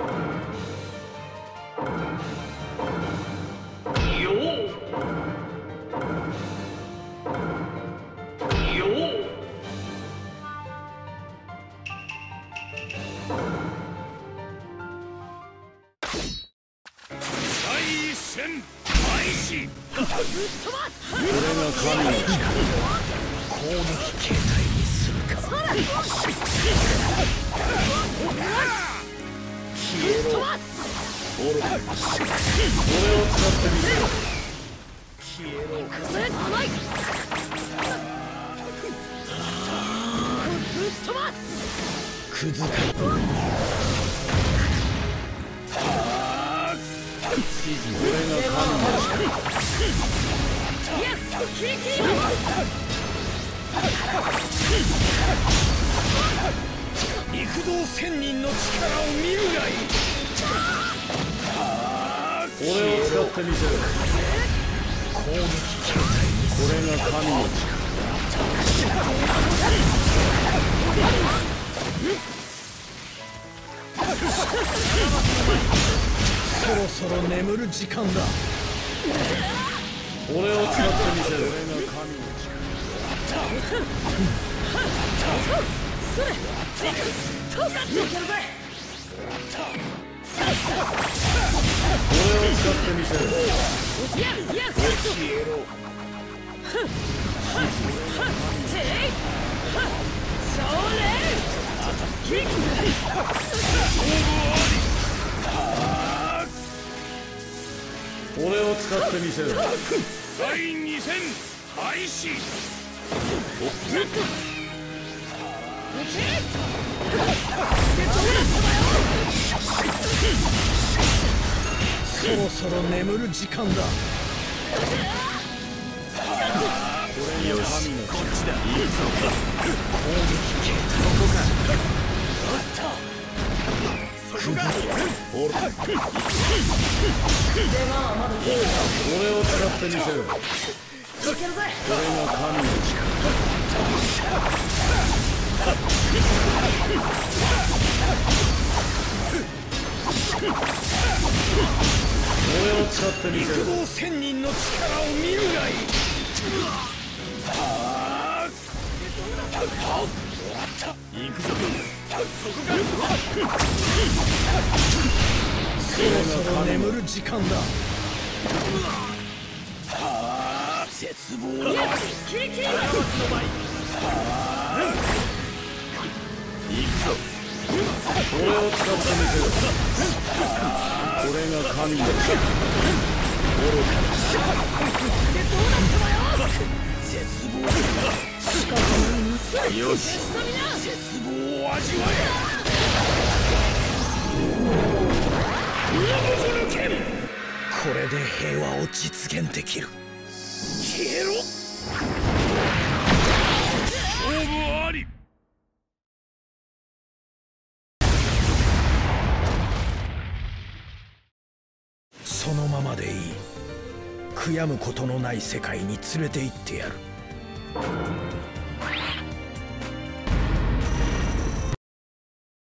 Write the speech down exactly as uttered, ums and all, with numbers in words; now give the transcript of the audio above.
陸道仙人の力を見るがいい。 俺を使ってみせる。 攻撃形態にこれが神の力。 そろそろ眠る時間だ。 俺を使ってみせる。これが神の力。 それとかっていけるぜ。 俺を使ってみせる。 いやいや消えろ。それキック俺を使ってみせる。 第二戦開始。そろそろ眠る時間だ。 これよし、こっちだ。いいぞ。 攻撃形態ここか。あったそこか。 俺を使ってみせる。 いけるぜ。 これが神の力。俺を使ってみせる。 陸道仙人の力を見るがいい。行くぞ。そこか。そろそろ眠る時間だ。絶望のキリキリの場合。 行くぞ。俺を使ってみせる。これが神の力。愚かな。 絶望よし。絶望を味わえ。これで平和を実現できる。消えろ。勝負あり。そのままでいい。悔やむことのない世界に連れて行ってやる。